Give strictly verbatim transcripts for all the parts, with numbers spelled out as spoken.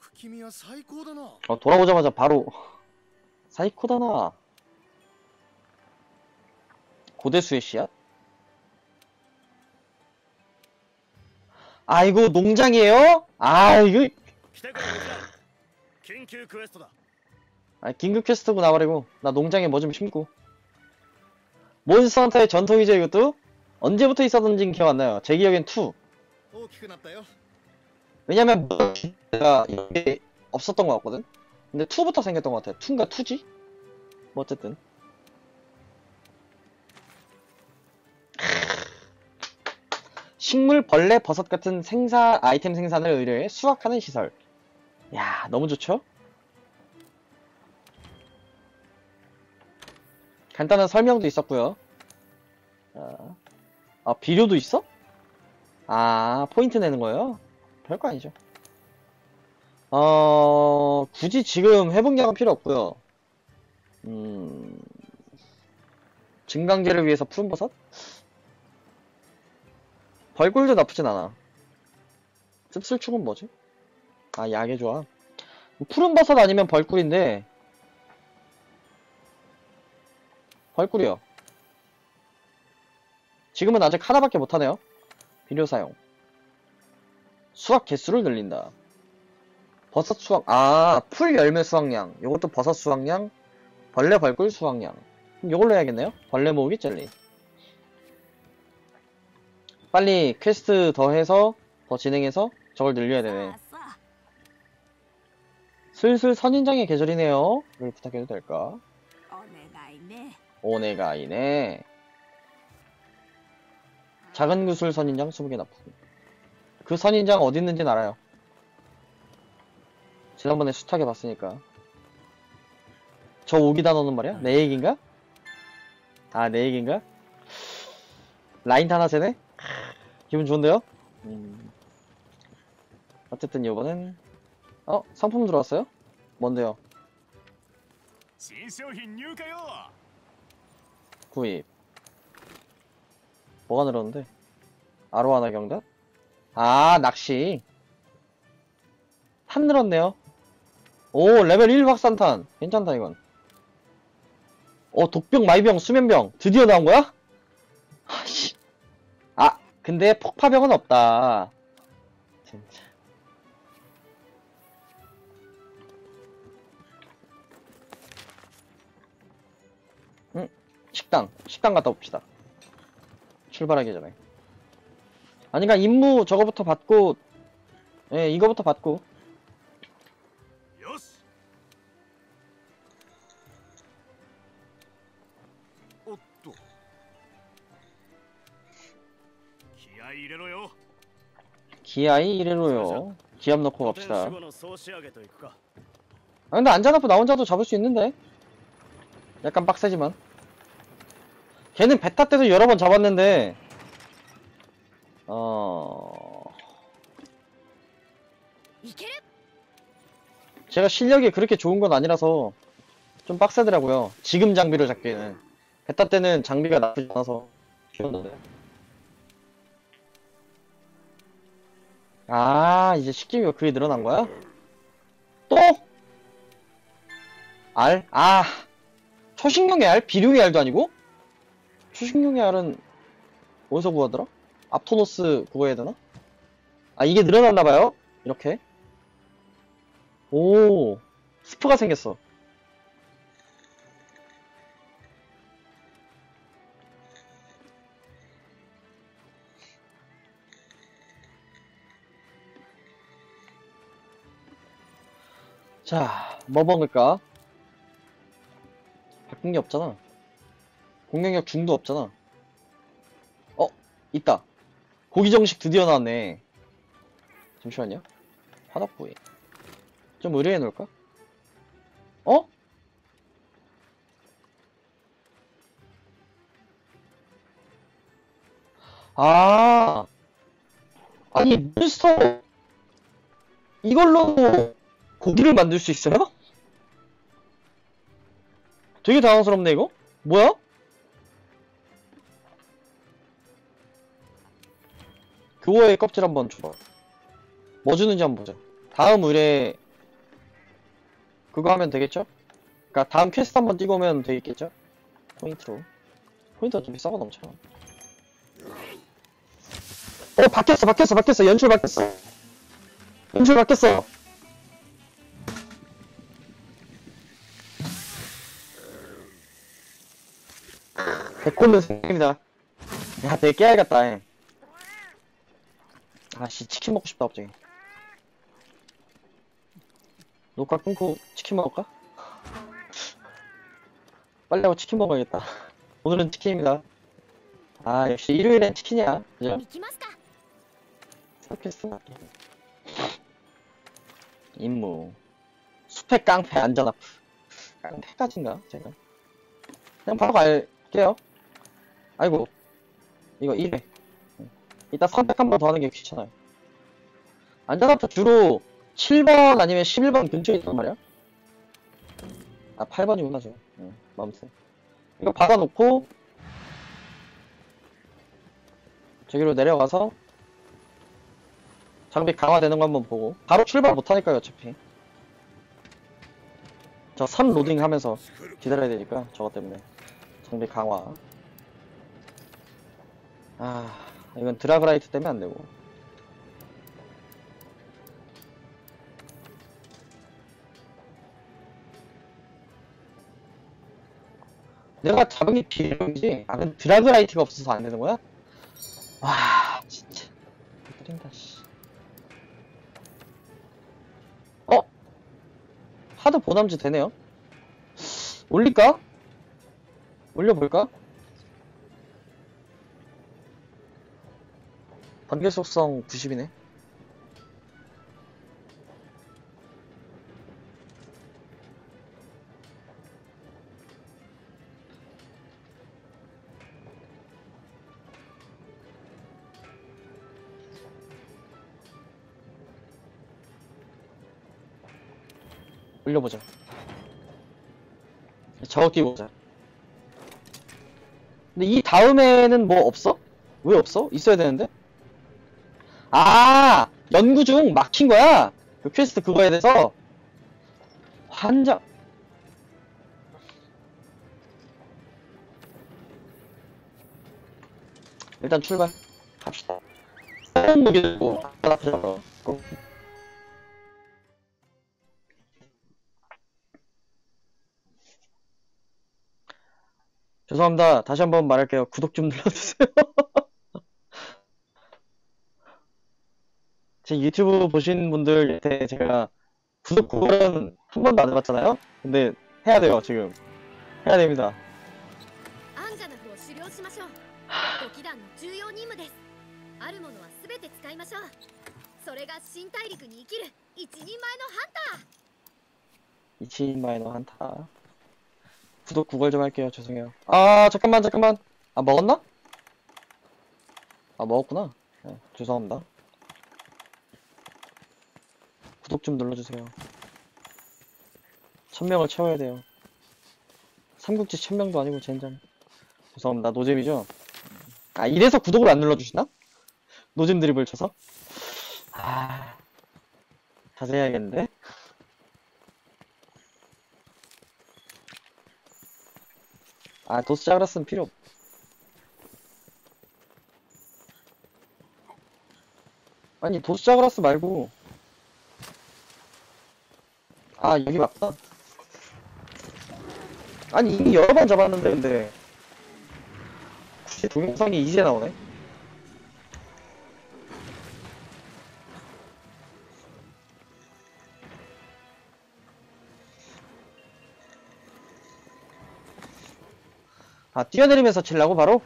어, 돌아오자마자 바로 사이코다나. 고대수의 씨앗? 아, 이거 농장이에요? 아, 이거 아, 긴급 퀘스트고 나와버리고. 나 농장에 뭐 좀 심고. 몬스터 헌터의 전통이죠, 이것도? 언제부터 있었던지 기억 안 나요. 제 기억엔 투. 왜냐면 내가 이게 없었던 것 같거든? 근데 투부터 생겼던 것 같아요. 투인가 투지? 뭐 어쨌든. 식물, 벌레, 버섯 같은 생산, 아이템 생산을 의뢰해 수확하는 시설. 야, 너무 좋죠? 간단한 설명도 있었고요. 아, 아, 비료도 있어? 아, 포인트 내는 거예요? 별거 아니죠. 어, 굳이 지금 회복량은 필요 없고요. 음, 증강제를 위해서 푸른버섯? 벌꿀도 나쁘진 않아. 씁쓸충은 뭐지? 아, 약의 조합. 푸른버섯 아니면 벌꿀인데, 벌꿀이요. 지금은 아직 하나밖에 못하네요. 비료 사용. 수확 개수를 늘린다. 버섯 수확, 아, 풀 열매 수확량. 요것도 버섯 수확량, 벌레 벌꿀 수확량. 그럼 요걸로 해야겠네요. 벌레 모으기 젤리. 빨리 퀘스트 더 해서, 더 진행해서 저걸 늘려야 되네. 슬슬 선인장의 계절이네요. 이걸 부탁해도 될까? 오네가이네. 작은 구슬 선인장 스무 개 납품. 그 선인장 어디 있는지는 알아요. 지난번에 숱하게 봤으니까. 저 오기다 너는 말이야? 내 얘기인가? 아, 내 얘기인가? 라인 하나 세네? 기분 좋은데요? 음. 어쨌든 이번엔 어? 상품 들어왔어요? 뭔데요? 구입. 뭐가 늘었는데? 아로하나 경단? 아, 낚시. 탄 늘었네요. 오, 레벨 일 확산탄. 괜찮다, 이건. 어, 독병, 마이병, 수면병. 드디어 나온 거야? 아씨. 아, 근데 폭파병은 없다. 진짜. 응? 식당. 식당 갔다 옵시다. 출발하기 전에. 아니, 그니까 임무 저거부터 받고, 예, 이거부터 받고. 기아이 이래로요. 기압 넣고 갑시다. 아, 근데 안 잡아도 나 혼자도 잡을 수 있는데? 약간 빡세지만. 걔는 베타 때도 여러 번 잡았는데, 어... 제가 실력이 그렇게 좋은 건 아니라서 좀 빡세더라고요. 지금 장비로 잡기에는. 베타 때는 장비가 나쁘지 않아서 쉬웠는데. 아, 이제 식기미가 그게 늘어난 거야? 또? 알? 아, 초식용의 알? 비룡의 알도 아니고? 초식용의 알은 어디서 구하더라? 앞토노스 그거 해야 되나? 아, 이게 늘어났나봐요? 이렇게. 오, 스프가 생겼어. 자, 뭐 먹을까? 바뀐 게 없잖아. 공격력 중도 없잖아. 어, 있다. 고기 정식 드디어 나왔네. 잠시만요. 화덕구이. 좀 의뢰해 놓을까? 어? 아, 아니, 몬스터, 이걸로 고기를 만들 수 있어요? 되게 당황스럽네, 이거? 뭐야? 교어의 껍질 한번 줘봐. 뭐 주는지 한번 보자. 다음 의뢰, 그거 하면 되겠죠? 그니까 다음 퀘스트 한번 뛰고 오면 되겠겠죠? 포인트로. 포인트가 좀 비싸고 넘쳐. 어, 바뀌었어, 바뀌었어, 바뀌었어. 연출 바뀌었어. 연출 바뀌었어. 백골은 생입니다. 야, 되게 깨야겠다. 잉. 아씨, 치킨 먹고 싶다, 갑자기. 녹화 끊고 치킨 먹을까? 빨리 하고 치킨 먹어야겠다. 오늘은 치킨입니다. 아, 역시 일요일엔 치킨이야. 그죠? 퀘스트 맞게. 임무. 숲의 깡패 안전아프. 깡패까지인가? 제가. 그냥 바로 갈게요. 아이고. 이거 일 회. 이따 선택 한 번 더 하는 게 귀찮아요. 안전아프 주로 칠 번 아니면 십일 번 근처에 있단 말이야. 아, 팔 번이구나, 저. 응, 아무튼. 이거 받아놓고, 저기로 내려가서, 장비 강화되는 거 한번 보고, 바로 출발 못하니까요, 어차피. 저 삼 로딩 하면서 기다려야 되니까, 저것 때문에. 장비 강화. 아, 이건 드라그라이트 때문에 안 되고. 내가 잡은 게 비력이지? 아, 근데 드라그라이트가 없어서 안 되는 거야? 와, 진짜. 때린다, 씨. 어? 하드 보남지 되네요? 올릴까? 올려볼까? 번개 속성 구십이네. 올려보자. 저거 끼고 보자. 근데 이 다음에는 뭐 없어? 왜 없어? 있어야 되는데? 아! 연구 중 막힌 거야? 그 퀘스트 그거에 대해서? 환장. 일단 출발. 갑시다. 새로운 무기 들고, 앞으로. 죄송합니다. 다시 한번 말할게요. 구독 좀 눌러주세요. 제 유튜브 보신 분들한테 제가 구독 구걸은 한 번도 안 해봤잖아요? 근데 해야 돼요, 지금. 해야 됩니다. 이치인마이너 한타. 구독 구걸 좀 할게요. 죄송해요. 아, 잠깐만, 잠깐만. 아, 먹었나? 아, 먹었구나. 네, 죄송합니다. 구독 좀 눌러주세요. 천명을 채워야 돼요. 삼국지 천명도 아니고 젠장. 죄송합니다. 노잼이죠? 아, 이래서 구독을 안 눌러주시나? 노잼 드립을 쳐서? 아, 자세히 해야겠는데? 아, 도스 자그라스는 필요 없. 아니, 도스 자그라스 말고. 아, 여기 맞다. 아니, 이미 여러 번 잡았는데, 근데. 굳이 동영상이 이제 나오네? 아, 뛰어내리면서 칠라고, 바로?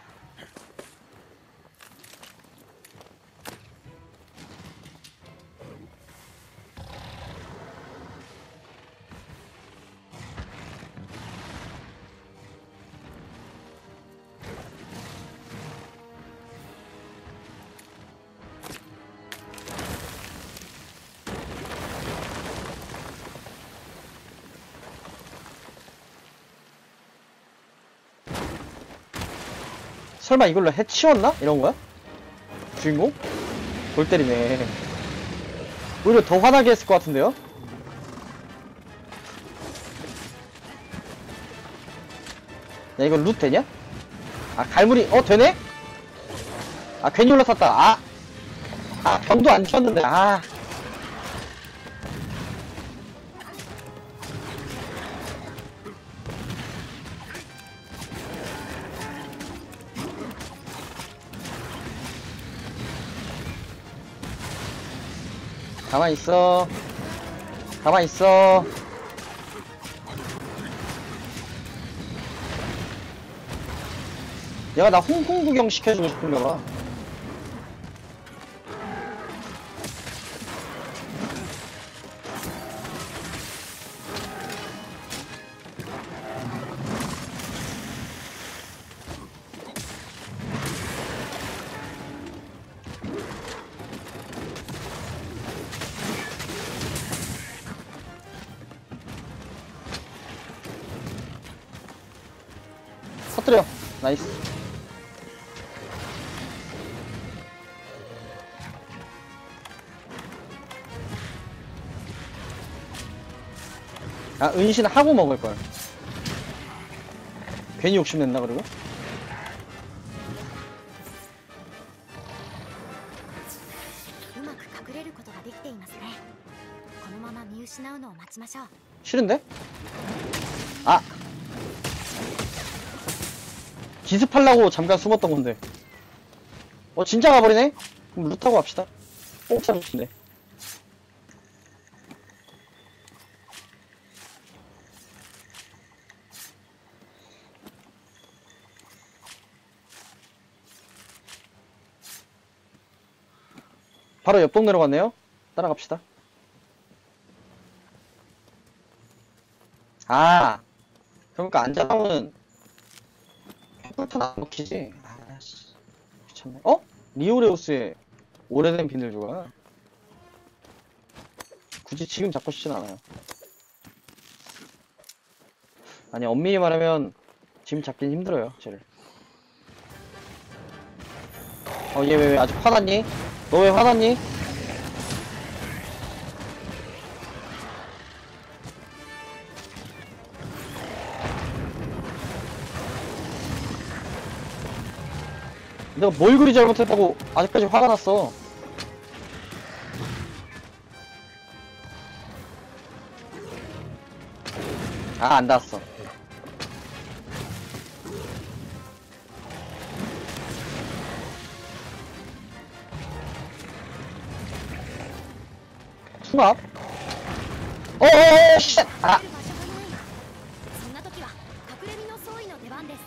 설마 이걸로 해치웠나? 이런 거야? 주인공? 골 때리네. 오히려 더 화나게 했을 것 같은데요? 야, 이거 룻 되냐? 아, 갈무리, 어, 되네? 아, 괜히 올라탔다. 아! 아, 병도 안 쳤는데, 아. 가만히 있어. 가만히 있어. 얘가 나 홍콩 구경 시켜주고 싶은가 봐. 터뜨려. 나이스. 아, 은신 하고 먹을걸. 괜히 욕심냈나, 그리고? うまく隠れることができていますね。このまま見失うのを待ちましょう。 싫은데? 아! 기습하려고 잠깐 숨었던 건데. 어, 진짜 가버리네? 그럼 루타고 갑시다. 공짜 루트인데. 바로 옆 동네로 갔네요? 따라갑시다. 아! 그러니까 앉아나오는 캡플턴 안 먹히지? 아씨. 귀찮네. 어? 리오레우스의 오래된 비늘조각. 굳이 지금 잡고 싶진 않아요. 아니, 엄밀히 말하면 지금 잡긴 힘들어요, 쟤를. 어, 얘 왜, 왜 아직 화났니? 너 왜 화났니? 내가 뭘 그리 잘못했다고 아직까지 화가 났어. 아, 안 닿았어. 수납? 어어어, 씨! 아! そんな時は隠れ身の総意の出番です。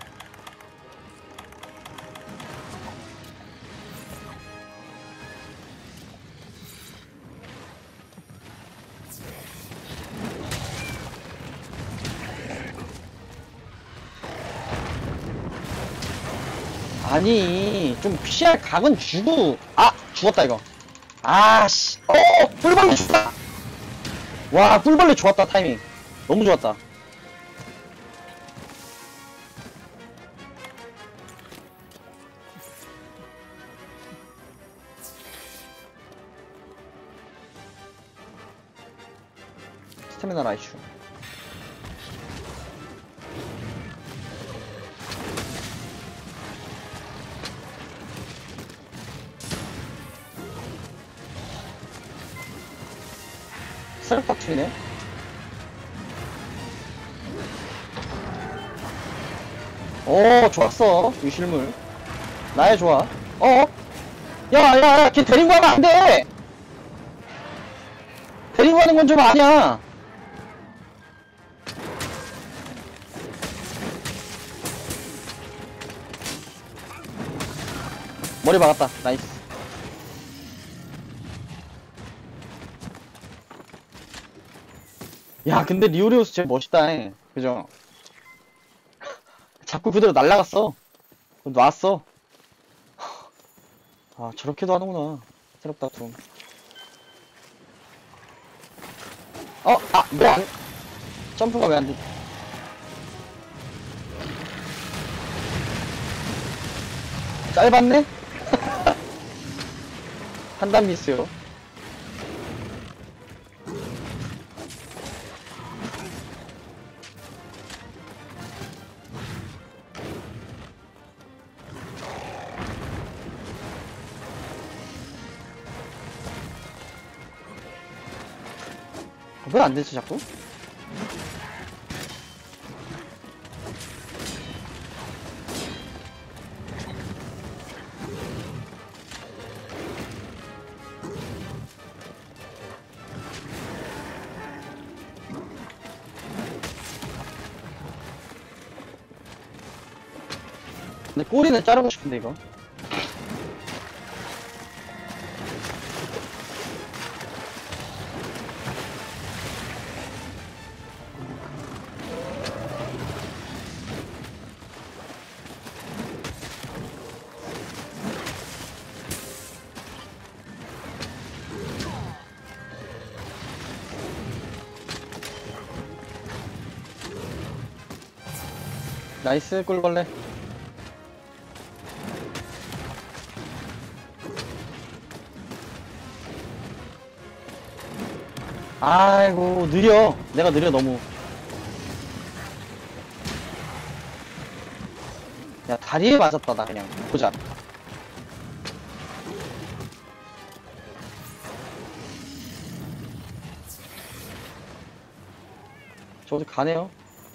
아니, 좀 피할 각은 주고. 아! 죽었다, 이거. 아씨. 어! 꿀벌레 죽었다! 와, 꿀벌레 좋았다, 타이밍. 너무 좋았다. 스태미나 라이슈. 스랩박투이네. 오, 좋았어. 이 실물. 나의 좋아. 어? 야, 야, 야, 걔 데리고 가면 안 돼! 데리고 가는 건 좀 아니야. 머리 박았다. 나이스. 야, 근데 리오레우스 진짜 멋있다. 그죠? 자꾸 그대로 날라갔어. 놨어. 아, 저렇게도 하는구나. 새롭다툼. 어, 아, 왜 안, 점프가 왜 안 돼? 짧았네? 판단 미스요. 왜 안 되지, 자꾸? 근데 꼬리는 자르고 싶은데, 이거. 나이스, 꿀벌레. 아이고, 느려. 내가 느려, 너무. 야, 다리에 맞았다, 나 그냥. 보자. 저기 가네요.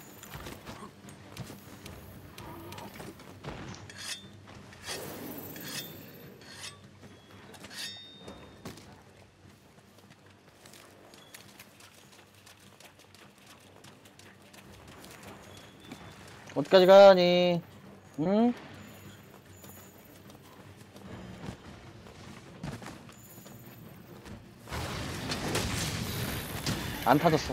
어디까지 가니? 응? 안 타졌어.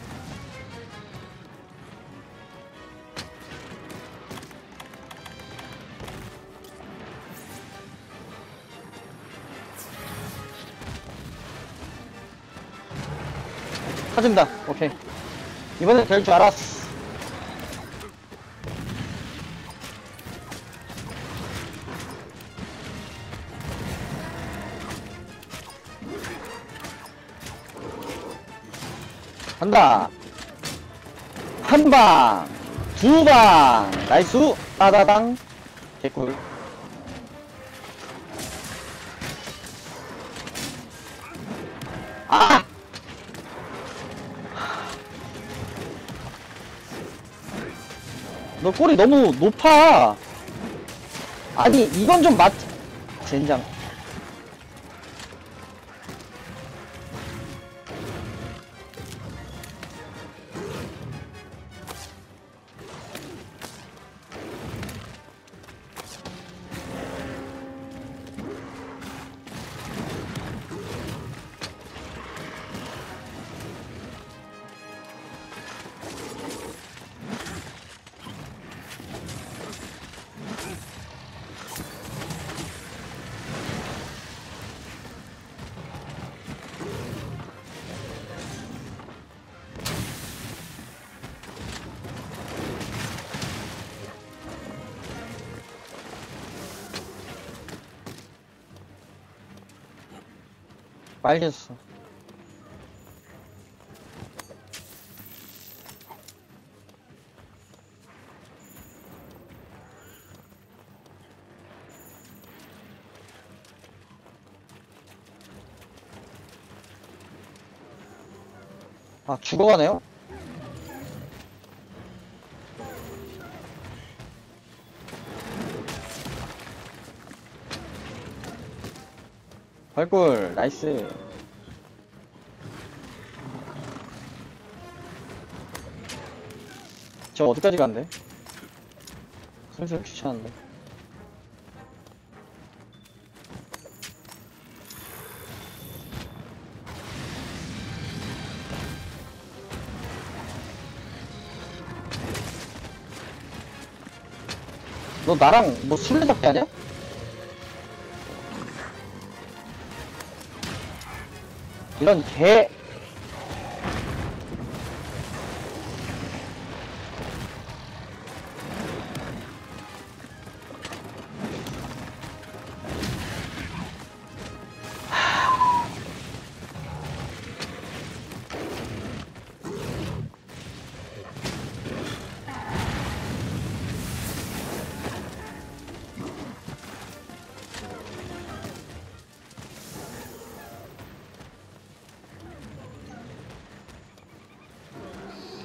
타진다. 오케이. 이번엔 될 줄 알았어. 간다. 한 방, 두 방, 나이스, 따다당, 개꿀. 아! 너 꼬리 너무 높아. 아니, 이건 좀 맞, 젠장. 빨개졌어. 아, 죽어가네요? 발굴, 나이스. 저 어디까지 간대? 슬슬 귀찮은데. 너 나랑 뭐 술래잡기 하냐? 이런 개.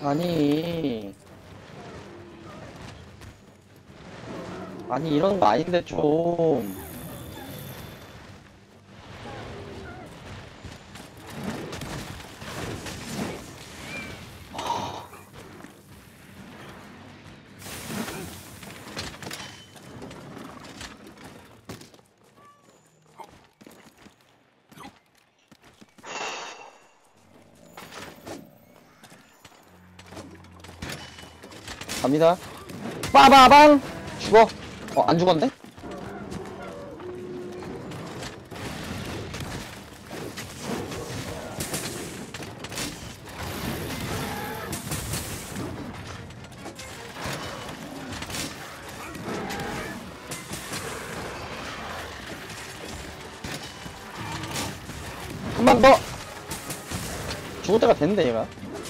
아니. 아니, 이런 거 아닌데, 좀. 갑니다. 빠바방! 죽어. 어, 안 죽었네? 한 번 더! 죽을 때가 됐는데, 얘가.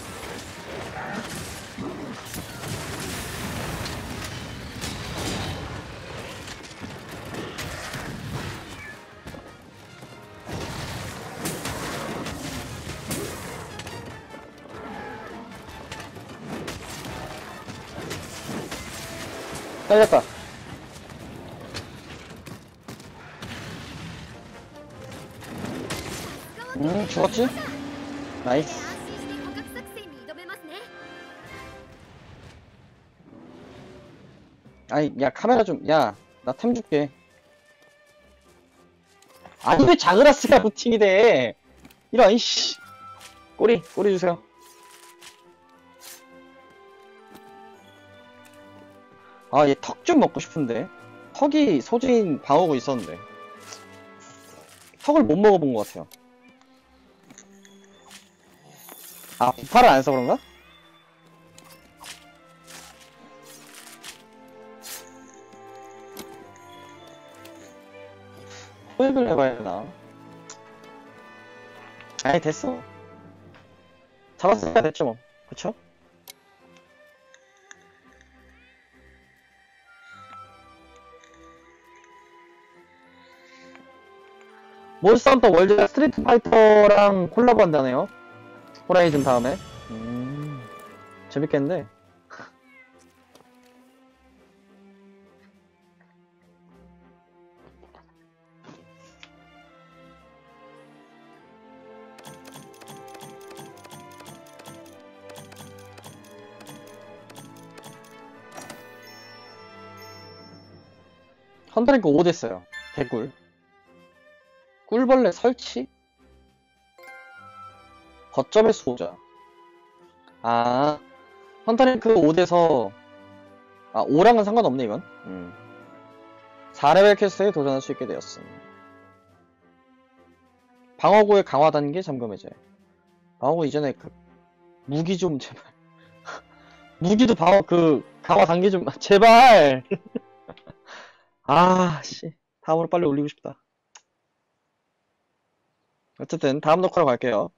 잘렸다. 음, 죽었지? 나이스. 安心して捕獲作戦に挑めますね。 아니, 야, 카메라 좀, 야, 나 템 줄게. 아니, 왜 자그라스가 루팅이 돼? 이런, 이씨. 꼬리, 꼬리 주세요. 아, 얘 턱 좀 먹고 싶은데. 턱이 소진 방어구 있었는데. 턱을 못 먹어본 것 같아요. 아, 부파를 안 해서 그런가? 포획을 해봐야 되나? 아니, 됐어. 잡았으니까 됐죠, 뭐. 그쵸? 몬스터 헌터 월드 스트리트 파이터랑 콜라보 한다네요. 호라이즌 다음에. 음, 재밌겠는데? 헌터링크 오 됐어요. 개꿀. 꿀벌레 설치? 거점의 수호자. 아, 헌터링크 오 돼서, 아, 오랑은 상관없네, 이건. 음. 사 레벨 퀘스트에 도전할 수 있게 되었음. 방어구의 강화 단계 잠금 해제. 방어구 이전에 그, 무기 좀, 제발. 무기도 방어, 그, 강화 단계 좀, 제발! 아, 씨. 다음으로 빨리 올리고 싶다. 어쨌든, 다음 녹화로 갈게요.